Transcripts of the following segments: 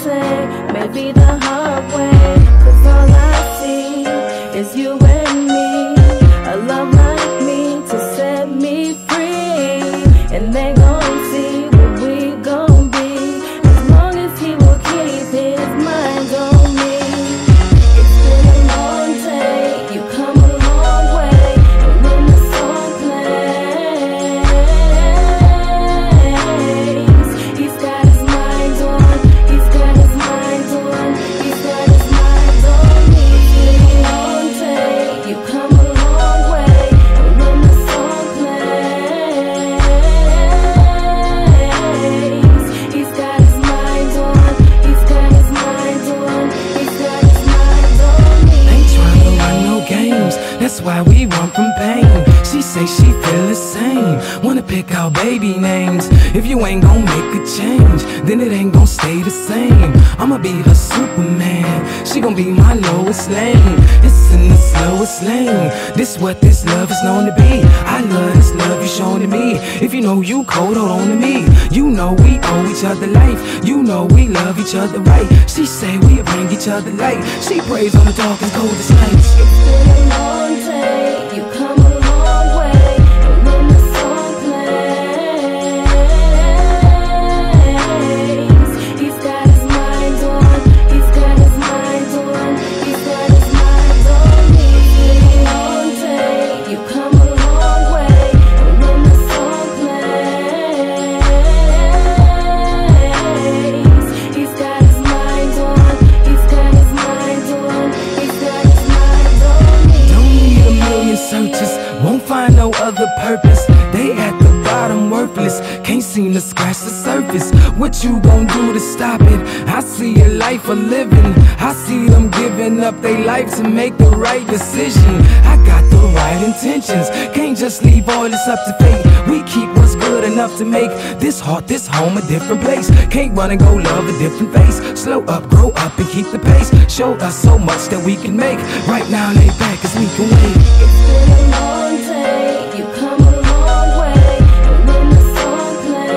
take, maybe the hard way. 'Cause all I see is you and me, a love like me to set me free. And they gon' see what we gon' be, as long as he will keep his mind on me. It's been a long day, you come a long way, and when the song plays, he's got his mind on, he's got his mind on, he's got his mind on me. It's been a long day, you come a long way, and when the song plays, he's got his mind on, he's got his mind on, he's got his mind on me. Ain't trying to run no games, that's why we run from pain. She say she feel the same, wanna pick out baby names. If you ain't gon' make a change, then it ain't gon' stay the same. I'ma be her Superman, she gon' be my Lois Lane. It's in the slowest lane, this what this love is known to be. I love this love you showing to me. If you know you cold, hold on to me. You know we owe each other life, you know we love each other right. She say we bring each other light, she prays on the darkest, coldest nights. It's been a long day, you come a long way, and when the song plays, he's got his mind on, he's got his mind on, he's got his mind on me. It's been a long day, you come a long way, and when the song plays, he's got his mind on, he's got his mind on, he's got his mind on me. Don't need a million searches, won't find no other purpose. They at the bottom worthless, can't seem to scratch the surface. What you gon' do to stop it? I see a life of living, I see them giving up their life to make the right decision. I got the right intentions, can't just leave all this up to fate. We keep what's good enough to make this heart, this home a different place. Can't run and go love a different face. Slow up, grow up and keep the pace. Show us so much that we can make. Right now lay back cause we can wait. It's been a long day, you come a long way, and when the song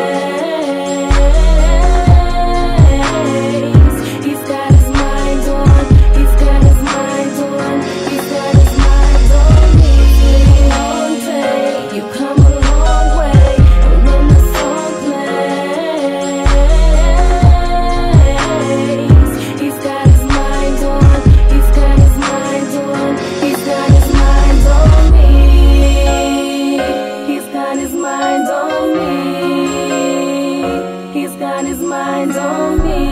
plays, he's got his mind on, he's got his mind on, he's got his mind on me. It's been a long day, you come a long way, and when the song plays, he's got his mind on, he's got his mind on, he's got his mind on me. He's got his mind on me. He's got his mind on me.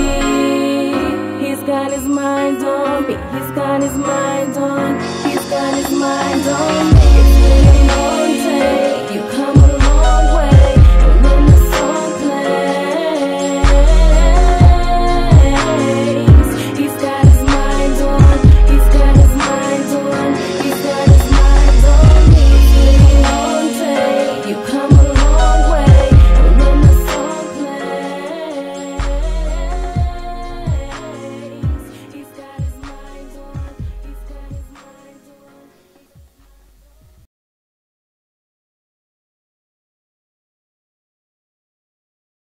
He's got his mind on me. He's got his mind on. He's got his mind on me. It's been a long day, you come